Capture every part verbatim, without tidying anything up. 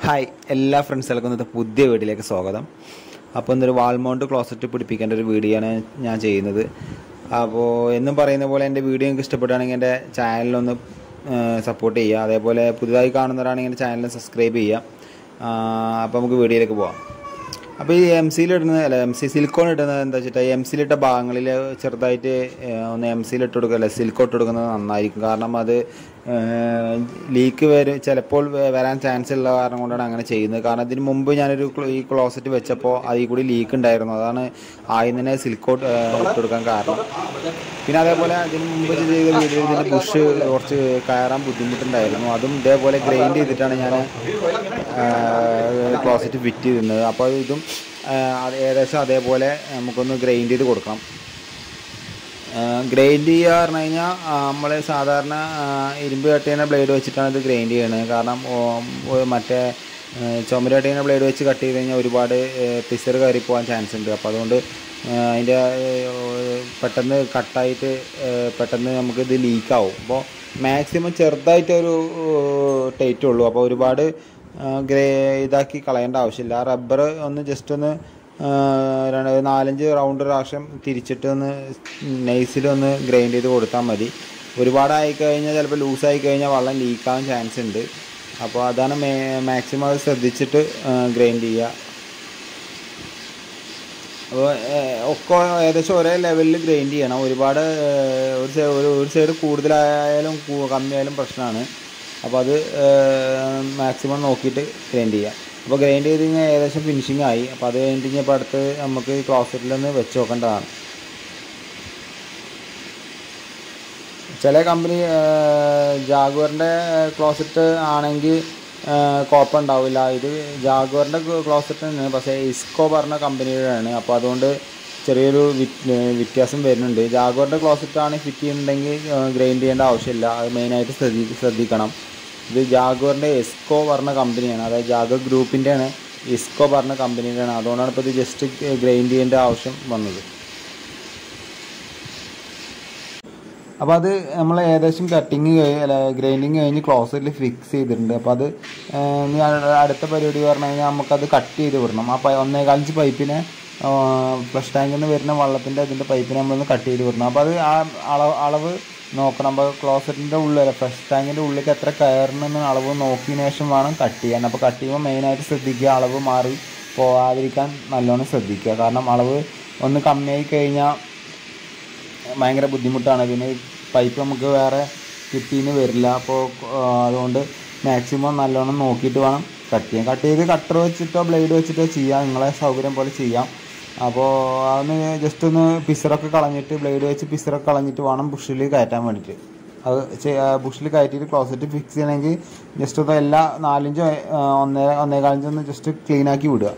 Hi എല്ലാ ഫ്രണ്ട്സുകൾക്കും ഇന്നത്തെ പുതിയ വീഡിയോയിലേക്ക് സ്വാഗതം. അപ്പോൾ ഇന്നൊരു വാൾ മൗണ്ട് ക്ലോസറ്റ് പിടിപ്പിക്കേണ്ട ഒരു വീഡിയോ ആണ് ഞാൻ ചെയ്യുന്നത്. അപ്പോൾ എന്നും പറയുന്ന പോലെ എൻ്റെ വീഡിയോ നിങ്ങൾക്ക് ഇഷ്ടപ്പെടുകയാണെങ്കിൽ എൻ്റെ ചാനലിലൊന്ന് സപ്പോർട്ട് ചെയ്യുക. അതേപോലെ പുതുതായി കാണുന്നവരാണെങ്കിൽ എൻ്റെ ചാനൽ സബ്സ്ക്രൈബ് ചെയ്യുക. അപ്പോൾ നമുക്ക് വീഡിയോയിലേക്ക് പോകാം. അപ്പോൾ ഈ എം സിയിൽ ഇടുന്നത് അല്ല എം സി സിലിക്കോൺ ഇടുന്നത് എന്താ വെച്ചിട്ട് എം സിയിലിട്ട ഭാഗങ്ങളിൽ ചെറുതായിട്ട് ഒന്ന് എം സിയിൽ ഇട്ട് കൊടുക്കുക അല്ല സിലിക്കോ ഇട്ട് കൊടുക്കുന്നത് നന്നായിരിക്കും. കാരണം അത് ലീക്ക് വരും ചിലപ്പോൾ വരാൻ ചാൻസ് ഉള്ള കാരണം കൊണ്ടാണ് അങ്ങനെ ചെയ്യുന്നത്. കാരണം ഇതിന് മുമ്പ് ഞാനൊരു ഈ ക്ലോസറ്റ് വെച്ചപ്പോൾ അതിൽ കൂടി ലീക്ക് ഉണ്ടായിരുന്നു. അതാണ് ആദ്യം തന്നെ സിലിക്കോ ഇട്ട് കൊടുക്കാൻ കാരണം. പിന്നെ അതേപോലെ അതിന് മുമ്പ് ചെയ്ത വീഡിയോ ഇതിൻ്റെ ബുഷ് കുറച്ച് കയറാൻ ബുദ്ധിമുട്ടുണ്ടായിരുന്നു. അതും ഇതേപോലെ ഗ്രൈൻഡ് ചെയ്തിട്ടാണ് ഞാൻ ക്ലോസറ്റ് ഫിറ്റ് ചെയ്തിരുന്നത്. അപ്പോൾ ഇതും ഏകദേശം അതേപോലെ നമുക്കൊന്ന് ഗ്രൈൻഡ് ചെയ്ത് കൊടുക്കണം. ഗ്രൈൻഡ് ചെയ്യുക പറഞ്ഞു കഴിഞ്ഞാൽ നമ്മൾ സാധാരണ ഇരുമ്പ് കട്ട് ചെയ്യുന്ന ബ്ലേഡ് വെച്ചിട്ടാണ് ഇത് ഗ്രൈൻഡ് ചെയ്യണത്. കാരണം മറ്റേ ചുമര് കട്ട് ചെയ്യുന്ന ബ്ലേഡ് വെച്ച് കട്ട് ചെയ്ത് കഴിഞ്ഞാൽ ഒരുപാട് പിസർ കയറി പോകാൻ ചാൻസ് ഉണ്ട്. അപ്പോൾ അതുകൊണ്ട് അതിൻ്റെ പെട്ടെന്ന് കട്ടായിട്ട് പെട്ടെന്ന് നമുക്കിത് ലീക്കാവും. അപ്പോൾ മാക്സിമം ചെറുതായിട്ടൊരു ടൈറ്റ് ഉള്ളൂ. അപ്പോൾ ഒരുപാട് ഗ്രേ ഇതാക്കി കളയേണ്ട ആവശ്യമില്ല. റബ്ബർ ഒന്ന് ജസ്റ്റ് ഒന്ന് രണ്ട് നാലഞ്ച് റൗണ്ട് പ്രാവശ്യം തിരിച്ചിട്ട് ഒന്ന് നൈസിലൊന്ന് ഗ്രൈൻഡ് ചെയ്ത് കൊടുത്താൽ മതി. ഒരുപാടായി കഴിഞ്ഞാൽ ചിലപ്പോൾ ലൂസായി കഴിഞ്ഞാൽ വെള്ളം ലീക്കാവാൻ ചാൻസ് ഉണ്ട്. അപ്പോൾ അതാണ് മേ മാക്സിമം അത് ശ്രദ്ധിച്ചിട്ട് ഗ്രൈൻഡ് ചെയ്യുക. അപ്പോൾ ഒക്കെ ഏകദേശം ഒരേ ലെവലിൽ ഗ്രൈൻഡ് ചെയ്യണം. ഒരുപാട് ഒരു സൈഡ് ഒരു സൈഡ് കൂടുതലായാലും കമ്മിയായാലും പ്രശ്നമാണ്. അപ്പോൾ അത് മാക്സിമം നോക്കിയിട്ട് ഗ്രൈൻഡ് ചെയ്യുക. അപ്പോൾ ഗ്രൈൻഡ് ചെയ്ത് കഴിഞ്ഞാൽ ഏകദേശം ഫിനിഷിംഗ് ആയി. അപ്പോൾ അത് കഴിഞ്ഞിട്ട് കഴിഞ്ഞപ്പോൾ അടുത്ത് നമുക്ക് ക്ലോസറ്റിലൊന്ന് വെച്ച് നോക്കേണ്ടതാണ്. ചില കമ്പനി ജാഗ്വറിൻ്റെ ക്ലോസറ്റ് ആണെങ്കിൽ കുഴപ്പമുണ്ടാവില്ല. ഇത് ജാഗ്വറിൻ്റെ ക്ലോസറ്റ് തന്നെയാണ്, പക്ഷേ ഇസ്കോ പറഞ്ഞ കമ്പനിയുടെയാണ്. അപ്പോൾ അതുകൊണ്ട് ചെറിയൊരു വ്യത്യാസം വരുന്നുണ്ട്. ജാഗ്വറിൻ്റെ ക്ലോസറ്റാണ് ഫിറ്റ് ചെയ്യുന്നുണ്ടെങ്കിൽ ഗ്രൈൻഡ് ചെയ്യേണ്ട ആവശ്യമില്ല. അത് മെയിനായിട്ട് ശ്രദ്ധി ശ്രദ്ധിക്കണം ഇത് ജാഗ്വറിൻ്റെ എസ്കോ പറഞ്ഞ കമ്പനിയാണ്, അതായത് ജാഗ്വർ ഗ്രൂപ്പിൻ്റെയാണ് എസ്കോ പറഞ്ഞ കമ്പനിയുടെയാണ്. അതുകൊണ്ടാണ് ഇപ്പോൾ ഇത് ജസ്റ്റ് ഗ്രൈൻഡ് ചെയ്യേണ്ട ആവശ്യം വന്നത്. അപ്പോൾ അത് നമ്മൾ ഏകദേശം കട്ടിങ് അല്ല ഗ്രൈൻഡിങ് കഴിഞ്ഞ് ക്ലോസറ്റിൽ ഫിക്സ് ചെയ്തിട്ടുണ്ട്. അപ്പോൾ അത് ഇനി അടുത്ത പരിപാടി പറഞ്ഞു കഴിഞ്ഞാൽ നമുക്കത് കട്ട് ചെയ്ത് വിടണം. ആ ഒന്നേകാലഞ്ച് പൈപ്പിനെ ഫ്ലഷ് ടാങ്കിൽ നിന്ന് വരുന്ന വെള്ളത്തിൻ്റെ അതിൻ്റെ പൈപ്പിനെ നമ്മളൊന്ന് കട്ട് ചെയ്ത് വിടണം. അപ്പോൾ അത് ആ അളവ് അളവ് നോക്കണം. അപ്പോൾ ക്ലോസറ്റിൻ്റെ ഉള്ളിൽ ഫ്ലഷ് ടാങ്കിൻ്റെ ഉള്ളിലേക്ക് എത്ര കയറണമെന്ന് അളവ് നോക്കിയതിന് ശേഷം വേണം കട്ട് ചെയ്യാൻ. അപ്പോൾ കട്ട് ചെയ്യുമ്പോൾ മെയിനായിട്ട് ശ്രദ്ധിക്കുക, അളവ് മാറി പോകാതിരിക്കാൻ നല്ലോണം ശ്രദ്ധിക്കുക. കാരണം അളവ് ഒന്ന് കമ്മിയായി കഴിഞ്ഞാൽ ഭയങ്കര ബുദ്ധിമുട്ടാണ്. പിന്നെ പൈപ്പ് നമുക്ക് വേറെ കിട്ടിയെന്ന് വരില്ല. അപ്പോൾ അതുകൊണ്ട് മാക്സിമം നല്ലോണം നോക്കിയിട്ട് വേണം കട്ട് ചെയ്യാൻ. കട്ട് ചെയ്ത് കട്ടർ വെച്ചിട്ടോ ബ്ലേഡ് വെച്ചിട്ടോ ചെയ്യാം, നിങ്ങളെ സൗകര്യം പോലെ ചെയ്യാം. അപ്പോൾ അതൊന്ന് ജസ്റ്റ് ഒന്ന് പിസറൊക്കെ കളഞ്ഞിട്ട് ബ്ലേഡ് വെച്ച് പിസറൊക്കെ കളഞ്ഞിട്ട് വേണം ബുഷിൽ കയറ്റാൻ വേണ്ടിയിട്ട്. അത് ബുഷിൽ കയറ്റിയിട്ട് ക്ലോസറ്റ് ഫിക്സ് ചെയ്യണമെങ്കിൽ ജസ്റ്റ് ഒന്ന് എല്ലാ നാലഞ്ചോ ഒന്നേ ഒന്നേകാലഞ്ചൊന്ന് ജസ്റ്റ് ക്ലീനാക്കി വിടുക.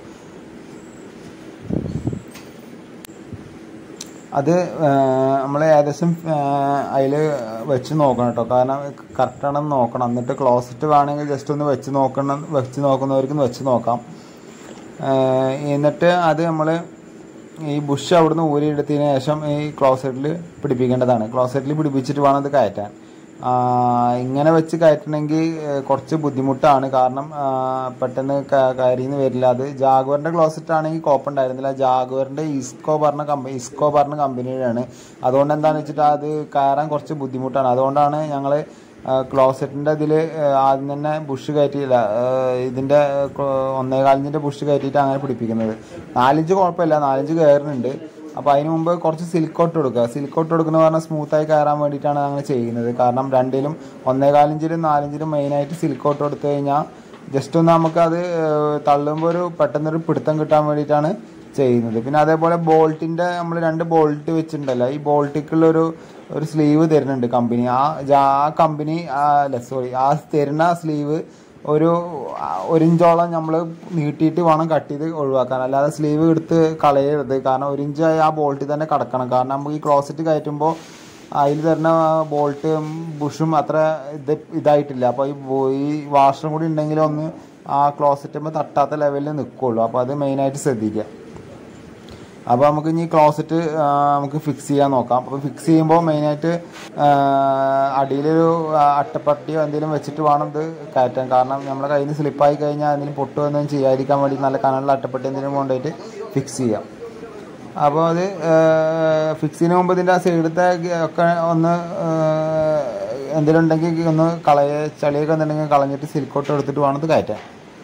അത് നമ്മൾ ഏകദേശം അതിൽ വെച്ച് നോക്കണം കേട്ടോ. കാരണം കറക്റ്റാണെന്ന് നോക്കണം. എന്നിട്ട് ക്ലോസറ്റ് വേണമെങ്കിൽ ജസ്റ്റ് ഒന്ന് വെച്ച് നോക്കണം. വെച്ച് നോക്കുന്നവർക്ക് വെച്ച് നോക്കാം. എന്നിട്ട് അത് നമ്മൾ ഈ ബുഷ് അവിടുന്ന് ഊരിയെടുത്തതിന് ശേഷം ഈ ക്ലോസറ്റിൽ പിടിപ്പിക്കേണ്ടതാണ്. ക്ലോസറ്റിൽ പിടിപ്പിച്ചിട്ട് വേണം അത് കയറ്റാൻ. ഇങ്ങനെ വെച്ച് കയറ്റണമെങ്കിൽ കുറച്ച് ബുദ്ധിമുട്ടാണ്. കാരണം പെട്ടെന്ന് കരിന്ന് വരില്ല. അത് ജാഗ്വറിൻ്റെ ക്ലോസറ്റ് ആണെങ്കിൽ കുഴപ്പമുണ്ടായിരുന്നില്ല. ജാഗ്വറിൻ്റെ ഇസ്കോ പറഞ്ഞ കമ്പനി ഇസ്കോ പറഞ്ഞ കമ്പനിയുടെയാണ്. അതുകൊണ്ട് എന്താണെന്ന് വെച്ചിട്ട് അത് കയറാൻ കുറച്ച് ബുദ്ധിമുട്ടാണ്. അതുകൊണ്ടാണ് ഞങ്ങൾ ക്ലോസറ്റിൻ്റെ ഇതിൽ ആദ്യം തന്നെ ബുഷ് കയറ്റിയില്ല, ഇതിൻ്റെ ഒന്നേകാലിഞ്ചിൻ്റെ ബുഷ് കയറ്റിയിട്ട് അങ്ങനെ പിടിപ്പിക്കുന്നത്. നാലിഞ്ച് കുഴപ്പമില്ല, നാലിഞ്ച് കയറുന്നുണ്ട്. അപ്പോൾ അതിന് മുമ്പ് കുറച്ച് സിലിക്കോട്ട് കൊടുക്കുക. സിലിക്കോട്ട് കൊടുക്കുന്നത് പറഞ്ഞാൽ സ്മൂത്തായി കയറാൻ വേണ്ടിയിട്ടാണ് അങ്ങനെ ചെയ്യുന്നത്. കാരണം രണ്ടിലും ഒന്നേകാലിഞ്ചിലും നാലിഞ്ചിലും മെയിനായിട്ട് സിലിക്കോട്ട് കൊടുത്തു കഴിഞ്ഞാൽ ജസ്റ്റ് ഒന്ന് നമുക്കത് തള്ളുമ്പോൾ ഒരു പെട്ടെന്നൊരു പിടുത്തം കിട്ടാൻ വേണ്ടിയിട്ടാണ് ചെയ്യുന്നത്. പിന്നെ അതേപോലെ ബോൾട്ടിൻ്റെ നമ്മൾ രണ്ട് ബോൾട്ട് വെച്ചിട്ടുണ്ടല്ലോ, ഈ ബോൾട്ടിക്കുള്ളൊരു ഒരു സ്ലീവ് തരുന്നുണ്ട് കമ്പനി. ആ ആ കമ്പനി അല്ല സോറി ആ തരുന്ന സ്ലീവ് ഒരു ഒരിഞ്ചോളം നമ്മൾ നീട്ടിയിട്ട് വേണം കട്ട് ചെയ്ത് ഒഴിവാക്കാൻ. അല്ലാതെ സ്ലീവ് എടുത്ത് കളയരുത്. കാരണം ഒരിഞ്ച് ആ ബോൾട്ടിൽ തന്നെ കിടക്കണം. കാരണം നമുക്ക് ഈ ക്ലോസറ്റ് കയറ്റുമ്പോൾ അതിൽ തരുന്ന ബോൾട്ടും ബുഷും അത്ര ഇത് ഇതായിട്ടില്ല. അപ്പോൾ ഈ ഈ വാഷറും കൂടി ഉണ്ടെങ്കിൽ ഒന്ന് ആ ക്ലോസറ്റുമ്പോൾ തട്ടാത്ത ലെവലിൽ നിൽക്കുകയുള്ളൂ. അപ്പോൾ അത് മെയിനായിട്ട് ശ്രദ്ധിക്കുക. അപ്പോൾ നമുക്ക് ഇനി ക്ലോസറ്റ് നമുക്ക് ഫിക്സ് ചെയ്യാൻ നോക്കാം. അപ്പോൾ ഫിക്സ് ചെയ്യുമ്പോൾ മെയിനായിട്ട് അടിയിലൊരു അട്ടപ്പട്ടിയോ എന്തെങ്കിലും വെച്ചിട്ട് വേണം ഇത് കയറ്റാൻ. കാരണം നമ്മുടെ കയ്യിൽ നിന്ന് സ്ലിപ്പായി കഴിഞ്ഞാൽ എന്തെങ്കിലും പൊട്ടോ എന്തെങ്കിലും ചെയ്യാതിരിക്കാൻ വേണ്ടി നല്ല കനലുള്ള അട്ടപ്പട്ടി എന്തെങ്കിലും കൊണ്ടുപോയിട്ട് ഫിക്സ് ചെയ്യാം. അപ്പോൾ അത് ഫിക്സ് ചെയ്യുന്ന മുമ്പ് ഇതിൻ്റെ ആ സൈഡത്തെ ഒക്കെ ഒന്ന് എന്തെങ്കിലും ഉണ്ടെങ്കിൽ ഒന്ന് കളയ ചളിയൊക്കെ എന്തുണ്ടെങ്കിൽ കളഞ്ഞിട്ട് സിലിക്കോട്ട് എടുത്തിട്ട് വേണം ഇത് കയറ്റാൻ.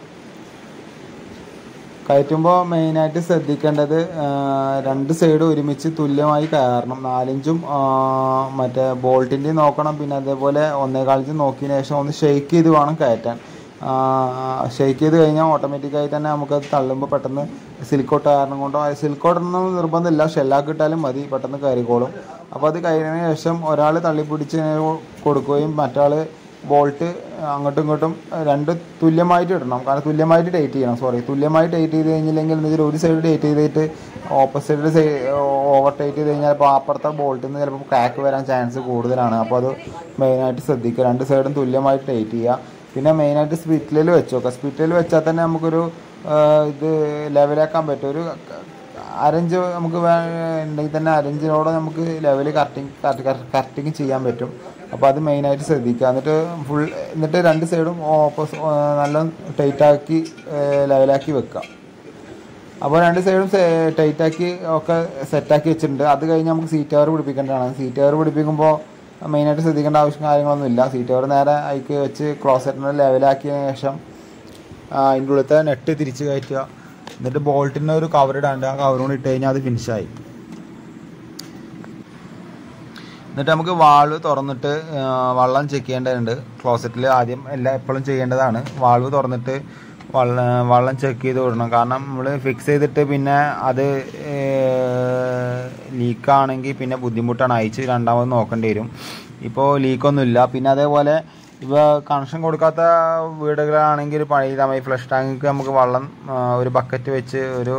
കയറ്റുമ്പോൾ മെയിനായിട്ട് ശ്രദ്ധിക്കേണ്ടത് രണ്ട് സൈഡ് ഒരുമിച്ച് തുല്യമായി കയറണം. നാലിഞ്ചും മറ്റേ ബോൾട്ടിൻ്റെയും നോക്കണം. പിന്നെ അതേപോലെ ഒന്നേകാലിഞ്ചും നോക്കിയതിന് ശേഷം ഒന്ന് ഷെയ്ക്ക് ചെയ്ത് വേണം കയറ്റാൻ. ഷെയ്ക്ക് ചെയ്ത് കഴിഞ്ഞാൽ ഓട്ടോമാറ്റിക്കായി തന്നെ നമുക്കത് തള്ളുമ്പോൾ പെട്ടെന്ന് സിലിക്കോട്ട് കാരണം കൊണ്ടോ സിലിക്കോട്ടൊന്നും നിർബന്ധമില്ല, ഷെല്ലാക്കി ഇട്ടാലും മതി, പെട്ടെന്ന് കയറിക്കോളും. അപ്പോൾ അത് കഴിഞ്ഞതിന് ശേഷം ഒരാൾ തള്ളിപ്പിടിച്ച് കൊടുക്കുകയും മറ്റാൾ ബോൾട്ട് അങ്ങോട്ടും ഇങ്ങോട്ടും രണ്ട് തുല്യമായിട്ട് ഇടണം. കാരണം തുല്യമായിട്ട് ടൈറ്റ് ചെയ്യണം സോറി തുല്യമായിട്ട് ടൈറ്റ് ചെയ്ത് കഴിഞ്ഞില്ലെങ്കിൽ എന്ന് വെച്ചാൽ ഒരു സൈഡ് ടൈറ്റ് ചെയ്തിട്ട് ഓപ്പോസിറ്റ് സൈഡ് ഓവർ ടൈറ്റ് ചെയ്ത് കഴിഞ്ഞാൽ അപ്പോൾ അപ്പുറത്തെ ബോൾട്ടിൽ നിന്ന് ചിലപ്പോൾ ക്രാക്ക് വരാൻ ചാൻസ് കൂടുതലാണ്. അപ്പോൾ അത് മെയിനായിട്ട് ശ്രദ്ധിക്കുക. രണ്ട് സൈഡും തുല്യമായിട്ട് ടൈറ്റ് ചെയ്യുക. പിന്നെ മെയിനായിട്ട് സ്പിറ്റിലിൽ വെച്ച് നോക്കുക. സ്പിറ്റിലിൽ വെച്ചാൽ തന്നെ നമുക്കൊരു ഇത് ലെവലാക്കാൻ പറ്റും. ഒരു അരഞ്ച് നമുക്ക് ഉണ്ടെങ്കിൽ തന്നെ അരഞ്ചിനോടെ നമുക്ക് ലെവൽ കറക്റ്റിങ് കറക്റ്റിങ് ചെയ്യാൻ പറ്റും. അപ്പോൾ അത് മെയിനായിട്ട് ശ്രദ്ധിക്കുക. എന്നിട്ട് ഫുൾ എന്നിട്ട് രണ്ട് സൈഡും ഓപ്പോസ് നല്ല ടൈറ്റാക്കി ലെവലാക്കി വെക്കുക. അപ്പോൾ രണ്ട് സൈഡും ടൈറ്റാക്കി ഒക്കെ സെറ്റാക്കി വെച്ചിട്ടുണ്ട്. അത് കഴിഞ്ഞ് നമുക്ക് സീറ്റ് കവർ പിടിപ്പിക്കേണ്ടതാണ്. സീറ്റ് കവർ പിടിപ്പിക്കുമ്പോൾ മെയിനായിട്ട് ശ്രദ്ധിക്കേണ്ട ആവശ്യം കാര്യങ്ങളൊന്നുമില്ല. സീറ്റ് കവർ നേരെ അതിക്ക് വെച്ച് ക്ലോസറ്റിനെ ലെവലാക്കിയതിന് ശേഷം അതിൻ്റെ ഉള്ളിലത്തെ നെറ്റ് തിരിച്ച് കയറ്റുക. എന്നിട്ട് ബോൾട്ടിന് ഒരു കവർ ഇടാണ്ട് ആ കവർ കൊണ്ട് ഇട്ട് കഴിഞ്ഞാൽ അത് ഫിനിഷായി. എന്നിട്ട് നമുക്ക് വാൾവ് തുറന്നിട്ട് വെള്ളം ചെക്ക് ചെയ്യേണ്ടതുണ്ട്. ക്ലോസറ്റിൽ ആദ്യം എല്ലാം എപ്പോഴും ചെയ്യേണ്ടതാണ്. വാൾവ് തുറന്നിട്ട് വെള്ളം വെള്ളം ചെക്ക് ചെയ്ത് വിടണം. കാരണം നമ്മൾ ഫിക്സ് ചെയ്തിട്ട് പിന്നെ അത് ലീക്കാണെങ്കിൽ പിന്നെ ബുദ്ധിമുട്ടാണ്, അയച്ച് രണ്ടാമത് നോക്കേണ്ടി വരും. ഇപ്പോൾ ലീക്കൊന്നുമില്ല. പിന്നെ അതേപോലെ ഇപ്പോൾ കണക്ഷൻ കൊടുക്കാത്ത വീടുകളാണെങ്കിൽ പഴയതായി ഫ്ലഷ് ടാങ്കിക്ക് നമുക്ക് വെള്ളം ഒരു ബക്കറ്റ് വെച്ച് ഒരു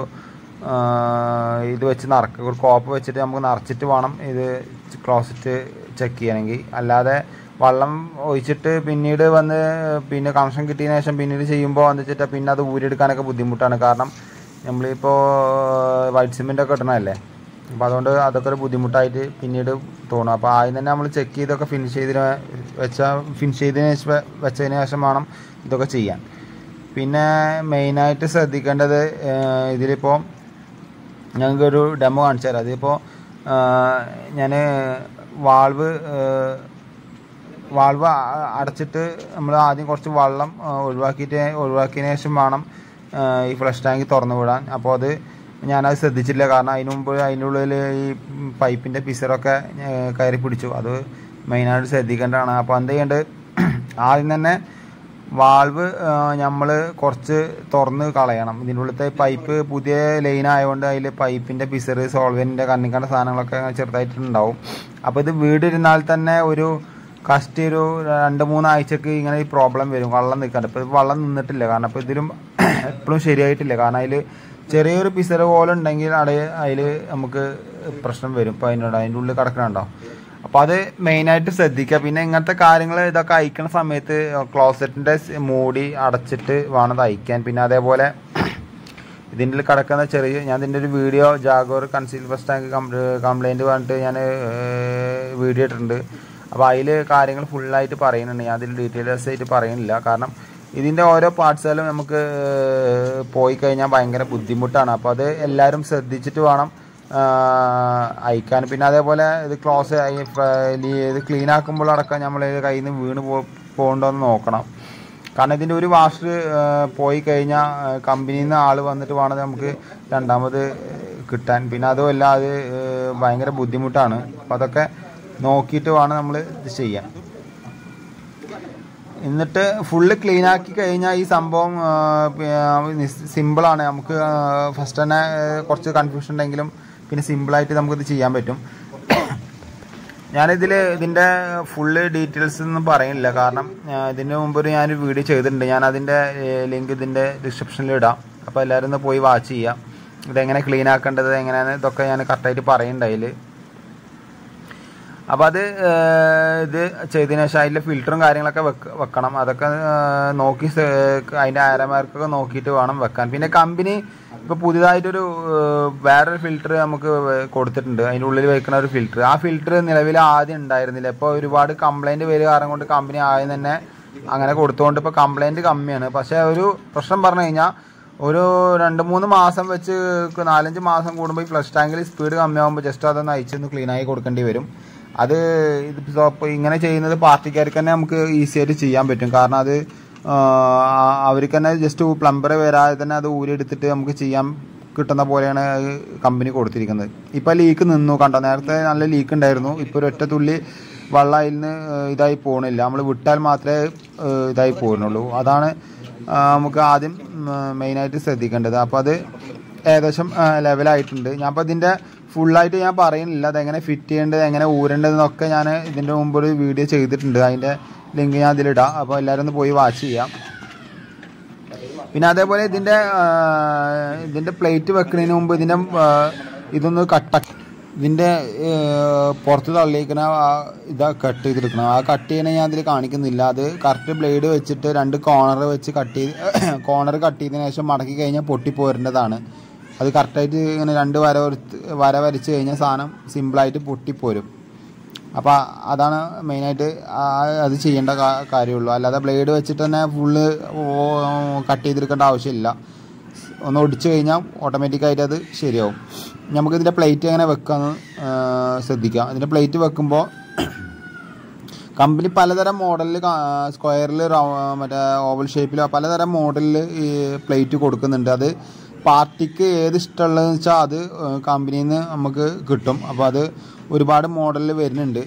ഇത് വെച്ച് നിറക്കുക, ഒരു കോപ്പ് വെച്ചിട്ട് നമുക്ക് നിറച്ചിട്ട് വേണം ഇത് ക്ലോസറ്റ് ചെക്ക് ചെയ്യണമെങ്കിൽ. അല്ലാതെ വെള്ളം ഒഴിച്ചിട്ട് പിന്നീട് വന്ന് പിന്നെ കണക്ഷൻ കിട്ടിയതിന് ശേഷം പിന്നീട് ചെയ്യുമ്പോൾ എന്ന് വെച്ചിട്ട് പിന്നെ അത് ഊരിയെടുക്കാനൊക്കെ ബുദ്ധിമുട്ടാണ്. കാരണം നമ്മളിപ്പോൾ വൈറ്റ് സിമെൻ്റൊക്കെ ഇടണമല്ലേ, അപ്പോൾ അതുകൊണ്ട് അതൊക്കെ ഒരു ബുദ്ധിമുട്ടായിട്ട് പിന്നീട് തോന്നും. അപ്പോൾ ആദ്യം തന്നെ നമ്മൾ ചെക്ക് ചെയ്തൊക്കെ ഫിനിഷ് ചെയ്തതിന് വെച്ചാൽ ഫിനിഷ് ചെയ്തതിന് ശേഷം വെച്ചതിന് ശേഷം വേണം ഇതൊക്കെ ചെയ്യാൻ. പിന്നെ മെയിനായിട്ട് ശ്രദ്ധിക്കേണ്ടത് ഇതിലിപ്പോൾ ഞങ്ങൾക്കൊരു ഡെമോ കാണിച്ചു തരാം. അതിപ്പോൾ ഞാൻ വാൾവ് വാൾവ് അടച്ചിട്ട് നമ്മൾ ആദ്യം കുറച്ച് വെള്ളം ഒഴിവാക്കിയിട്ട് ഒഴിവാക്കിയതിന് ശേഷം വേണം ഈ ഫ്ലഷ് ടാങ്ക് തുറന്നു വിടാൻ. അപ്പോൾ അത് ഞാനത് ശ്രദ്ധിച്ചില്ല. കാരണം അതിന് മുമ്പ് അതിൻ്റെ ഉള്ളിൽ ഈ പൈപ്പിൻ്റെ പിസറൊക്കെ കയറി പിടിച്ചു. അത് മെയിനായിട്ട് ശ്രദ്ധിക്കേണ്ടതാണ്. അപ്പോൾ എന്ത് ചെയ്യേണ്ടത്, ആദ്യം തന്നെ വാൾവ് നമ്മൾ കുറച്ച് തുറന്ന് കളയണം. ഇതിൻ്റെ ഉള്ളിലത്തെ പൈപ്പ് പുതിയ ലൈൻ ആയതുകൊണ്ട് അതിൽ പൈപ്പിൻ്റെ പിസറ് സോൾവെൻറ്റിൻ്റെ കണ്ണിക്കണ്ട സാധനങ്ങളൊക്കെ ചെറുതായിട്ടുണ്ടാവും. അപ്പോൾ ഇത് വീടിരുന്നാൽ തന്നെ ഒരു കഷ്ടി ഒരു രണ്ട് മൂന്നാഴ്ചക്ക് ഇങ്ങനെ ഈ പ്രോബ്ലം വരും, വെള്ളം നിൽക്കാണ്ട്. ഇപ്പോൾ വെള്ളം നിന്നിട്ടില്ല. കാരണം ഇപ്പോൾ ഇതിലും എപ്പോഴും ശരിയായിട്ടില്ല. കാരണം അതിൽ ചെറിയൊരു പിസറ് പോലെ ഉണ്ടെങ്കിൽ അവിടെ അതിൽ നമുക്ക് പ്രശ്നം വരും. ഇപ്പോൾ അതിനോട് അതിൻ്റെ ഉള്ളിൽ കിടക്കണുണ്ടോ. അപ്പോൾ അത് മെയിനായിട്ട് ശ്രദ്ധിക്കുക. പിന്നെ ഇങ്ങനത്തെ കാര്യങ്ങൾ ഇതൊക്കെ അയക്കുന്ന സമയത്ത് ക്ലോസറ്റിൻ്റെ മൂടി അടച്ചിട്ട് വേണം അത് അയക്കാൻ. പിന്നെ അതേപോലെ ഇതിൻ്റെ കിടക്കുന്ന ചെറിയ ഞാൻ ഇതിൻ്റെ ഒരു വീഡിയോ ജാഗോർ കൺസീൽ ഫസ്റ്റ് ടാങ്ക് കംപ്ലൈൻറ്റ് പറഞ്ഞിട്ട് ഞാൻ വീഡിയോ ഇട്ടിട്ടുണ്ട്. അപ്പോൾ അതിൽ കാര്യങ്ങൾ ഫുള്ളായിട്ട് പറയുന്നുണ്ട്. ഞാൻ അതിൽ ഡീറ്റെയിൽസ് ആയിട്ട് പറയുന്നില്ല. കാരണം ഇതിൻ്റെ ഓരോ പാർട്സുകളും നമുക്ക് പോയി കഴിഞ്ഞാൽ ഭയങ്കര ബുദ്ധിമുട്ടാണ്. അപ്പോൾ അത് എല്ലാവരും ശ്രദ്ധിച്ചിട്ട് വേണം അയക്കാൻ. പിന്നെ അതേപോലെ ഇത് ക്ലോസ് ഇത് ക്ലീൻ ആക്കുമ്പോഴടക്കം നമ്മൾ കയ്യിൽ നിന്ന് വീണ് പോ പോകണ്ടോയെന്ന് നോക്കണം. കാരണം ഇതിൻ്റെ ഒരു വാഷർ പോയി കഴിഞ്ഞാൽ കമ്പനിയിൽ നിന്ന് ആൾ വന്നിട്ട് വേണം നമുക്ക് രണ്ടാമത് കിട്ടാൻ. പിന്നെ അതുമല്ല അത് ഭയങ്കര ബുദ്ധിമുട്ടാണ്. അപ്പോൾ അതൊക്കെ നോക്കിയിട്ട് വേണം നമ്മൾ ഇത് ചെയ്യാൻ. എന്നിട്ട് ഫുള്ള് ക്ലീൻ ആക്കി കഴിഞ്ഞാൽ ഈ സംഭവം സിമ്പിളാണ്. നമുക്ക് ഫസ്റ്റ് തന്നെ കുറച്ച് കൺഫ്യൂഷൻ ഉണ്ടെങ്കിലും പിന്നെ സിമ്പിളായിട്ട് നമുക്കിത് ചെയ്യാൻ പറ്റും. ഞാനിതിൽ ഇതിൻ്റെ ഫുള്ള് ഡീറ്റെയിൽസ് ഒന്നും പറയുന്നില്ല. കാരണം ഇതിന് മുമ്പൊരു ഞാനൊരു വീഡിയോ ചെയ്തിട്ടുണ്ട്. ഞാൻ അതിൻ്റെ ലിങ്ക് ഇതിൻ്റെ ഡിസ്ക്രിപ്ഷനിൽ ഇടാം. അപ്പോൾ എല്ലാവരും ഒന്ന് പോയി വാച്ച് ചെയ്യാം. ഇതെങ്ങനെ ക്ലീൻ ആക്കേണ്ടത് എങ്ങനെയാണ് ഇതൊക്കെ ഞാൻ കറക്റ്റായിട്ട് പറയുന്നുണ്ട് അതിൽ. അപ്പോൾ അത് ഇത് ചെയ്തതിനു ശേഷം അതിൻ്റെ ഫിൽറ്ററും കാര്യങ്ങളൊക്കെ വെക്ക് വെക്കണം അതൊക്കെ നോക്കി അതിൻ്റെ ആരമാർക്കൊക്കെ നോക്കിയിട്ട് വേണം വെക്കാൻ. പിന്നെ കമ്പനി ഇപ്പോൾ പുതിയതായിട്ടൊരു വേറൊരു ഫിൽറ്റർ നമുക്ക് കൊടുത്തിട്ടുണ്ട്, അതിൻ്റെ ഉള്ളിൽ വെക്കുന്ന ഒരു ഫിൽറ്റർ. ആ ഫിൽറ്റർ നിലവിൽ ആദ്യം ഉണ്ടായിരുന്നില്ല. ഇപ്പോൾ ഒരുപാട് കംപ്ലൈൻറ്റ് വരിക കാരണം കൊണ്ട് കമ്പനി ആദ്യം തന്നെ അങ്ങനെ കൊടുത്തുകൊണ്ട് ഇപ്പോൾ കംപ്ലൈൻറ്റ് കമ്മിയാണ്. പക്ഷേ ഒരു പ്രശ്നം പറഞ്ഞു കഴിഞ്ഞാൽ ഒരു രണ്ട് മൂന്ന് മാസം വെച്ച് നാലഞ്ച് മാസം കൂടുമ്പോൾ ഈ ഫ്ലഷ് ടാങ്കിൽ സ്പീഡ് കമ്മിയാകുമ്പോൾ ജസ്റ്റ് അതൊന്ന് അയച്ചൊന്ന് ക്ലീനായി കൊടുക്കേണ്ടി വരും. അത് ഇത് ഇങ്ങനെ ചെയ്യുന്നത് പാർട്ടിക്കാർക്ക് തന്നെ നമുക്ക് ഈസി ആയിട്ട് ചെയ്യാൻ പറ്റും. കാരണം അത് അവർക്ക് തന്നെ ജസ്റ്റ് പ്ലംബർ വരാതെ തന്നെ അത് ഊരിയെടുത്തിട്ട് നമുക്ക് ചെയ്യാൻ കിട്ടുന്ന പോലെയാണ് കമ്പനി കൊടുത്തിരിക്കുന്നത്. ഇപ്പോൾ ലീക്ക് നിന്നു കണ്ടോ, നേരത്തെ നല്ല ലീക്ക് ഉണ്ടായിരുന്നു. ഇപ്പോൾ ഒരു ഒറ്റ തുള്ളി വെള്ളം അതിൽ നിന്ന് ഇതായി പോകണില്ല. നമ്മൾ വിട്ടാൽ മാത്രമേ ഇതായി പോകുന്നുള്ളൂ. അതാണ് നമുക്ക് ആദ്യം മെയിനായിട്ട് ശ്രദ്ധിക്കേണ്ടത്. അപ്പോൾ അത് ഏകദേശം ലെവലായിട്ടുണ്ട്. ഞാൻ അപ്പോൾ ഇതിൻ്റെ ഫുള്ളായിട്ട് ഞാൻ പറയുന്നില്ല, അതെങ്ങനെ ഫിറ്റ് ചെയ്യേണ്ടത് എങ്ങനെ ഊരേണ്ടതെന്നൊക്കെ ഞാൻ ഇതിൻ്റെ മുമ്പ് ഒരു വീഡിയോ ചെയ്തിട്ടുണ്ട്. അതിൻ്റെ ലിങ്ക് ഞാൻ ഇതിലിടാം, അപ്പോൾ എല്ലാവരും ഒന്ന് പോയി വാച്ച് ചെയ്യാം. പിന്നെ അതേപോലെ ഇതിൻ്റെ ഇതിൻ്റെ പ്ലേറ്റ് വെക്കുന്നതിന് മുമ്പ് ഇതിൻ്റെ ഇതൊന്ന് കട്ട ഇതിൻ്റെ പുറത്ത് തള്ളിയിരിക്കുന്ന ഇതാ കട്ട് ചെയ്തെടുക്കണം. ആ കട്ട് ചെയ്യണ ഞാൻ അതിൽ കാണിക്കുന്നില്ല. അത് കറക്റ്റ് ബ്ലേഡ് വെച്ചിട്ട് രണ്ട് കോർണർ വെച്ച് കട്ട് ചെയ്ത് കോർണർ കട്ട് ചെയ്തതിന് ശേഷം മടക്കി കഴിഞ്ഞാൽ പൊട്ടിപ്പോരേണ്ടതാണ്. അത് കറക്റ്റായിട്ട് ഇങ്ങനെ രണ്ട് വര വര വരച്ച് കഴിഞ്ഞാൽ സാധനം സിമ്പിളായിട്ട് പൊട്ടിപ്പോരും. അപ്പോൾ അതാണ് മെയിനായിട്ട് അത് ചെയ്യേണ്ട കാര്യമുള്ളൂ. അല്ലാതെ ബ്ലേഡ് വെച്ചിട്ട് തന്നെ ഫുള്ള് കട്ട് ചെയ്തെടുക്കേണ്ട ആവശ്യമില്ല. ഒന്ന് ഒടിച്ചു കഴിഞ്ഞാൽ ഓട്ടോമാറ്റിക്കായിട്ട് അത് ശരിയാവും. നമുക്കിതിൻ്റെ പ്ലേറ്റ് എങ്ങനെ വെക്കാമെന്ന് ശ്രദ്ധിക്കാം. ഇതിൻ്റെ പ്ലേറ്റ് വെക്കുമ്പോൾ കമ്പനി പലതരം മോഡലിൽ സ്ക്വയറിൽ മറ്റേ ഓവൽ ഷേപ്പിലോ പലതരം മോഡലിൽ ഈ പ്ലേറ്റ് കൊടുക്കുന്നുണ്ട്. അത് പാർട്ടിക്ക് ഏത് ഇഷ്ടമുള്ളതെന്ന് വെച്ചാൽ അത് കമ്പനിയിൽ നിന്ന് നമുക്ക് കിട്ടും. അപ്പോൾ അത് ഒരുപാട് മോഡലിൽ വരുന്നുണ്ട്.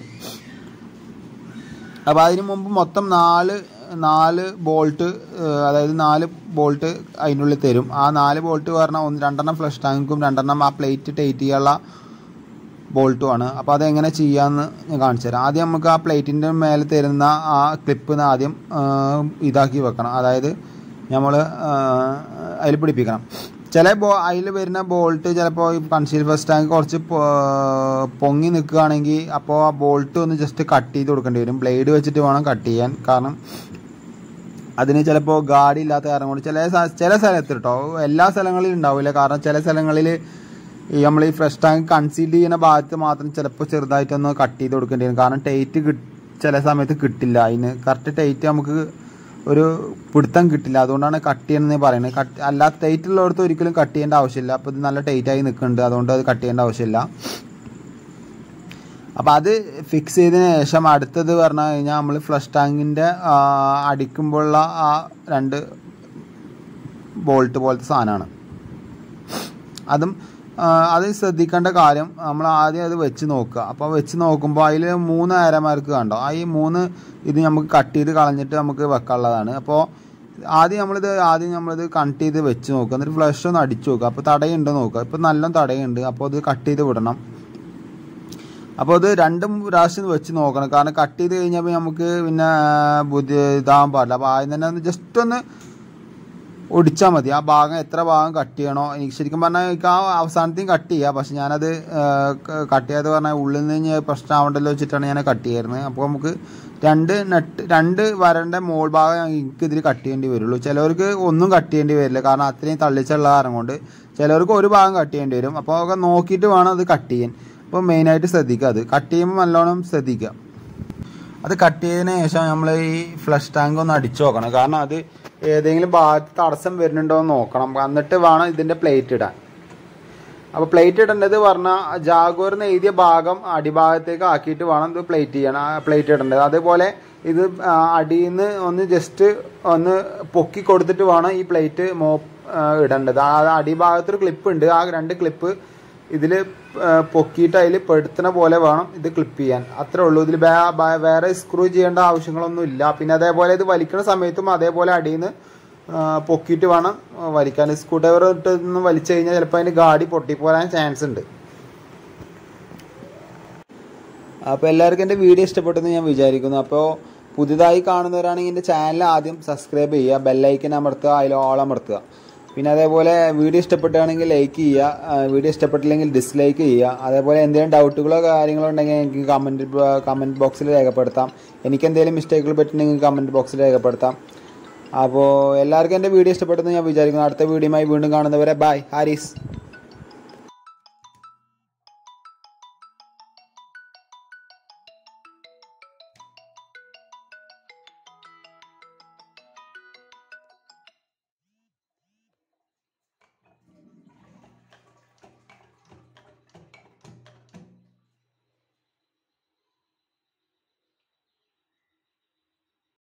അപ്പോൾ അതിന് മുമ്പ് മൊത്തം നാല് നാല് ബോൾട്ട് അതായത് നാല് ബോൾട്ട് അതിനുള്ളിൽ തരും. ആ നാല് ബോൾട്ട് പറഞ്ഞാൽ ഒന്ന് രണ്ടെണ്ണം ഫ്ലഷ് ടാങ്കും രണ്ടെണ്ണം ആ പ്ലേറ്റ് ടൈറ്റ് ചെയ്യാനുള്ള ബോൾട്ടുമാണ്. അപ്പോൾ അതെങ്ങനെ ചെയ്യാമെന്ന് ഞാൻ കാണിച്ചു തരാം. ആദ്യം നമുക്ക് ആ പ്ലേറ്റിൻ്റെ മേലെ തരുന്ന ആ ക്ലിപ്പിന് ആദ്യം ഇതാക്കി വെക്കണം. അതായത് നമ്മൾ അതിൽ പിടിപ്പിക്കണം. ചില ബോ അതിൽ വരുന്ന ബോൾട്ട് ചിലപ്പോൾ ഈ കൺസീൽ ഫസ്റ്റ് ടാങ്ക് കുറച്ച് പൊങ്ങി നിൽക്കുകയാണെങ്കിൽ അപ്പോൾ ആ ബോൾട്ട് ഒന്ന് ജസ്റ്റ് കട്ട് ചെയ്ത് കൊടുക്കേണ്ടി വരും. ബ്ലേഡ് വെച്ചിട്ട് വേണം കട്ട് ചെയ്യാൻ. കാരണം അതിന് ചിലപ്പോൾ ഗാഡി ഇല്ലാത്ത കാരണം കൊണ്ട് ചില ചില സ്ഥലത്ത് കേട്ടോ, എല്ലാ സ്ഥലങ്ങളിലും ഉണ്ടാവില്ല. കാരണം ചില സ്ഥലങ്ങളിൽ ഈ നമ്മൾ ഈ ഫ്രഷ് ടാങ്ക് കൺസീൽ ചെയ്യുന്ന ഭാഗത്ത് മാത്രം ചിലപ്പോൾ ചെറുതായിട്ടൊന്ന് കട്ട് ചെയ്ത് കൊടുക്കേണ്ടി വരും. കാരണം ടൈറ്റ് കിട്ട് ചില സമയത്ത് കിട്ടില്ല. അതിന് കറക്റ്റ് ടൈറ്റ് നമുക്ക് ഒരു പിടുത്തം കിട്ടില്ല. അതുകൊണ്ടാണ് കട്ട് ചെയ്യണമെന്ന് പറയുന്നത്. കട്ട് അല്ലാത്ത ടൈറ്റ് ഉള്ളിടത്ത് ഒരിക്കലും കട്ട് ചെയ്യേണ്ട ആവശ്യമില്ല. അപ്പോൾ ഇത് നല്ല ടൈറ്റായി നിൽക്കുന്നുണ്ട്, അതുകൊണ്ട് അത് കട്ട് ചെയ്യേണ്ട ആവശ്യമില്ല. അപ്പോൾ അത് ഫിക്സ് ചെയ്തതിന് ശേഷം അടുത്തത് പറഞ്ഞു കഴിഞ്ഞാൽ നമ്മൾ ഫ്ലഷ് ടാങ്കിൻ്റെ അടിക്കുമ്പോഴുള്ള ആ രണ്ട് ബോൾട്ട് പോലത്തെ സാധനമാണ്. അതും അത് ശ്രദ്ധിക്കേണ്ട കാര്യം നമ്മൾ ആദ്യം അത് വെച്ച് നോക്കുക. അപ്പോൾ വെച്ച് നോക്കുമ്പോൾ അതിൽ മൂന്ന് അരമാർക്ക് കണ്ടോ, ആ ഈ മൂന്ന് ഇത് നമുക്ക് കട്ട് ചെയ്ത് കളഞ്ഞിട്ട് നമുക്ക് വെക്കാനുള്ളതാണ്. അപ്പോൾ ആദ്യം നമ്മളിത് ആദ്യം നമ്മളിത് കട്ട് ചെയ്ത് വെച്ച് നോക്കുക. എന്നിട്ട് ഫ്ലഷ് ഒന്ന് അടിച്ച് നോക്കുക. അപ്പോൾ തടയുണ്ടോ നോക്കുക. ഇപ്പോൾ നല്ല തടയുണ്ട്. അപ്പോൾ അത് കട്ട് ചെയ്ത് വിടണം. അപ്പോൾ അത് രണ്ടും പ്രാവശ്യം വെച്ച് നോക്കണം. കാരണം കട്ട് ചെയ്ത് കഴിഞ്ഞപ്പോൾ നമുക്ക് പിന്നെ ബുദ്ധി ഇതാകാൻ പാടില്ല. അപ്പോൾ ആദ്യം തന്നെ ഒന്ന് ജസ്റ്റ് ഒന്ന് ഒടിച്ചാൽ മതി. ആ ഭാഗം എത്ര ഭാഗം കട്ട് ചെയ്യണോ, എനിക്ക് ശരിക്കും പറഞ്ഞാൽ എനിക്ക് ആ അവസാനത്തെയും കട്ട് ചെയ്യുക. പക്ഷെ ഞാനത് കട്ട് ചെയ്യാതെ പറഞ്ഞാൽ ഉള്ളിൽ നിന്ന് പ്രശ്നമാവണ്ടല്ലോ വെച്ചിട്ടാണ് ഞാൻ കട്ട് ചെയ്യാറുള്ളത്. അപ്പോൾ നമുക്ക് രണ്ട് നെട്ട് രണ്ട് വരേണ്ട മോൾ ഭാഗം എനിക്ക് ഇതിൽ കട്ട് ചെയ്യേണ്ടി വരുള്ളൂ. ചിലവർക്ക് ഒന്നും കട്ട് ചെയ്യേണ്ടി വരില്ല. കാരണം അത്രയും തള്ളിച്ചുള്ള കാരണം കൊണ്ട് ചിലവർക്ക് ഒരു ഭാഗം കട്ട് ചെയ്യേണ്ടി വരും. അപ്പോൾ ഒക്കെ നോക്കിയിട്ട് വേണം അത് കട്ട് ചെയ്യാൻ. അപ്പോൾ മെയിനായിട്ട് ശ്രദ്ധിക്കുക, അത് കട്ട് ചെയ്യുമ്പോൾ നല്ലോണം ശ്രദ്ധിക്കുക. അത് കട്ട് ചെയ്തതിന് ശേഷം നമ്മൾ ഈ ഫ്ലഷ് ടാങ്ക് ഒന്ന് അടിച്ചു നോക്കണം. കാരണം അത് ഏതെങ്കിലും ഭാഗത്ത് തടസ്സം വരുന്നുണ്ടോ എന്ന് നോക്കണം. എന്നിട്ട് വേണം ഇതിൻ്റെ പ്ലേറ്റ് ഇടാൻ. അപ്പോൾ പ്ലേറ്റ് ഇടേണ്ടത് പറഞ്ഞാൽ ജാഗോറിന് എഴുതിയ ഭാഗം അടിഭാഗത്തേക്ക് ആക്കിയിട്ട് വേണം ഇത് പ്ലേറ്റ് ചെയ്യണം പ്ലേറ്റ് ഇടേണ്ടത്. അതേപോലെ ഇത് അടിയിൽ നിന്ന് ഒന്ന് ജസ്റ്റ് ഒന്ന് പൊക്കി കൊടുത്തിട്ട് വേണം ഈ പ്ലേറ്റ് മോ ഇടേണ്ടത്. ആ അടിഭാഗത്തൊരു ക്ലിപ്പ് ഉണ്ട്. ആ രണ്ട് ക്ലിപ്പ് ഇതിൽ പൊക്കിയിട്ട് അതിൽ പെടുത്തുന്ന പോലെ വേണം ഇത് ക്ലിപ്പ് ചെയ്യാൻ. അത്രേ ഉള്ളൂ. ഇതിൽ വേറെ സ്ക്രൂ ചെയ്യേണ്ട ആവശ്യങ്ങളൊന്നും ഇല്ല. പിന്നെ അതേപോലെ ഇത് വലിക്കുന്ന സമയത്തും അതേപോലെ അടിയിൽ നിന്ന് പൊക്കിയിട്ട് വേണം വലിക്കാൻ. സ്ക്രൂ ഡ്രൈവർ ഇട്ട് നിന്ന് വലിച്ചു കഴിഞ്ഞാൽ ചിലപ്പോൾ അതിൻ്റെ ഗാഡി പൊട്ടിപ്പോരാൻ ചാൻസ് ഉണ്ട്. അപ്പോൾ എല്ലാവർക്കും എൻ്റെ വീഡിയോ ഇഷ്ടപ്പെട്ടെന്ന് ഞാൻ വിചാരിക്കുന്നു. അപ്പോൾ പുതുതായി കാണുന്നവരാണെങ്കിൽ എൻ്റെ ചാനൽ ആദ്യം സബ്സ്ക്രൈബ് ചെയ്യുക, ബെല്ലൈക്കൻ അമർത്തുക, അതിൽ ഓൾ അമർത്തുക. പിന്നെ അതേപോലെ വീഡിയോ ഇഷ്ടപ്പെട്ടാണെങ്കിൽ ലൈക്ക് ചെയ്യുക, വീഡിയോ ഇഷ്ടപ്പെട്ടില്ലെങ്കിൽ ഡിസ്ലൈക്ക് ചെയ്യുക. അതേപോലെ എന്തെങ്കിലും ഡൗട്ടുകളോ കാര്യങ്ങളോ ഉണ്ടെങ്കിൽ എനിക്ക് കമൻറ്റ് കമൻറ്റ് ബോക്സിൽ രേഖപ്പെടുത്താം. എനിക്ക് എന്തെങ്കിലും മിസ്റ്റേക്കുകൾ പറ്റുന്നെങ്കിൽ കമൻറ്റ് ബോക്സിൽ രേഖപ്പെടുത്താം. അപ്പോൾ എല്ലാവർക്കും എൻ്റെ വീഡിയോ ഇഷ്ടപ്പെട്ടെന്ന് ഞാൻ വിചാരിക്കുന്നു. അടുത്ത വീഡിയോയുമായി വീണ്ടും കാണുന്നവരെ ബൈ. ഹാരിസ്.